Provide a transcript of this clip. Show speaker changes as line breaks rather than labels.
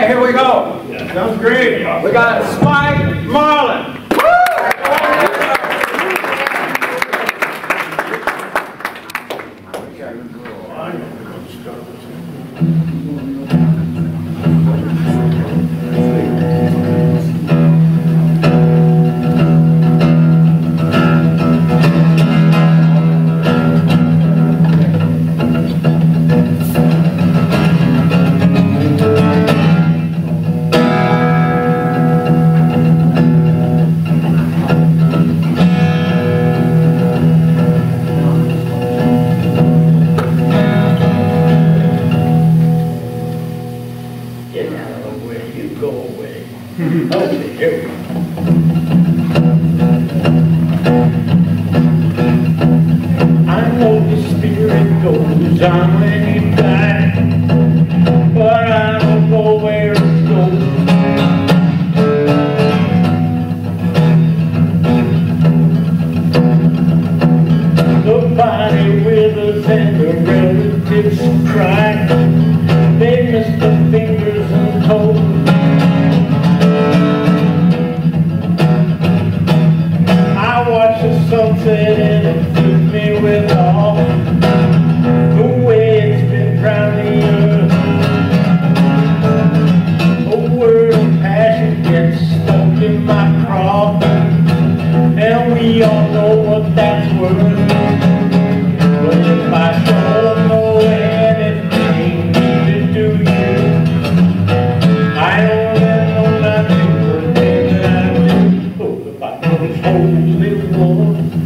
Okay, here we go.
Sounds great.
We got Spike Marlin.
Get out of the way. You go away. Okay, here we go. I know the spirit goes on when you die, but I don't know where it goes. The body withers and the relatives cry. They miss the fingers and toes. I watch the sunset and it fills me with awe. The way it's been drowning the earth. A word of passion gets stuck in my craw, and we all know what that's worth. But if I don't know anything, neither do you. I only know nothing for the things that I do. Oh, if I was holy one,